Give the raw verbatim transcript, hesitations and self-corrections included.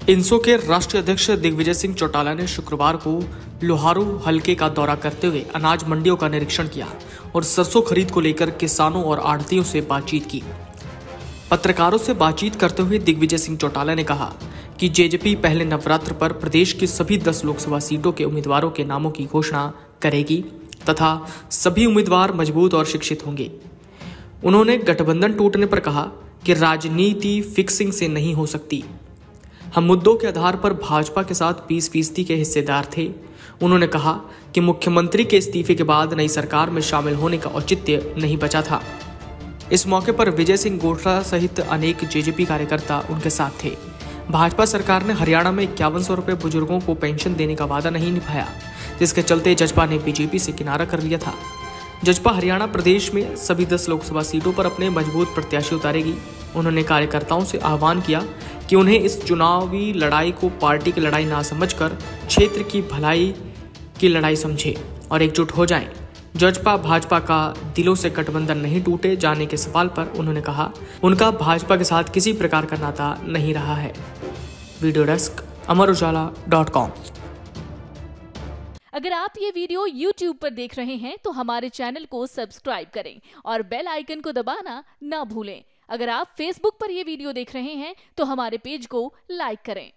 इनसो के राष्ट्रीय अध्यक्ष दिग्विजय सिंह चौटाला ने शुक्रवार को लोहारू हलके का दौरा करते हुए अनाज मंडियों का निरीक्षण किया और सरसों खरीद को लेकर किसानों और आढ़तियों से बातचीत की। पत्रकारों से बातचीत करते हुए दिग्विजय सिंह चौटाला ने कहा कि जेजेपी पहले नवरात्र पर प्रदेश की सभी दस लोकसभा सीटों के उम्मीदवारों के नामों की घोषणा करेगी तथा सभी उम्मीदवार मजबूत और शिक्षित होंगे। उन्होंने गठबंधन टूटने पर कहा कि राजनीति फिक्सिंग से नहीं हो सकती। हम मुद्दों के आधार पर भाजपा के साथ बीस फीसदी के हिस्सेदार थे। उन्होंने कहा कि मुख्यमंत्री के इस्तीफे के बाद नई सरकार में शामिल होने का औचित्य नहीं बचा था। इस मौके पर विजय सिंह गोठरा सहित अनेक जेजेपी कार्यकर्ता उनके साथ थे। भाजपा सरकार ने हरियाणा में इक्यावन सौ रुपये बुजुर्गों को पेंशन देने का वादा नहीं निभाया, जिसके चलते जजपा ने बीजेपी से किनारा कर लिया था। जजपा हरियाणा प्रदेश में सभी दस लोकसभा सीटों पर अपने मजबूत प्रत्याशी उतारेगी। उन्होंने कार्यकर्ताओं से आह्वान किया कि उन्हें इस चुनावी लड़ाई को पार्टी की लड़ाई ना समझकर क्षेत्र की भलाई की लड़ाई समझे और एकजुट हो जाएं। जजपा भाजपा का दिलों से गठबंधन नहीं टूटे जाने के सवाल पर उन्होंने कहा उनका भाजपा के साथ किसी प्रकार का नाता नहीं रहा है। Video desk Amar Ujala dot com. अगर आप ये वीडियो यूट्यूब पर देख रहे हैं तो हमारे चैनल को सब्सक्राइब करें और बेल आइकन को दबाना ना भूलें। अगर आप फेसबुक पर यह वीडियो देख रहे हैं तो हमारे पेज को लाइक करें।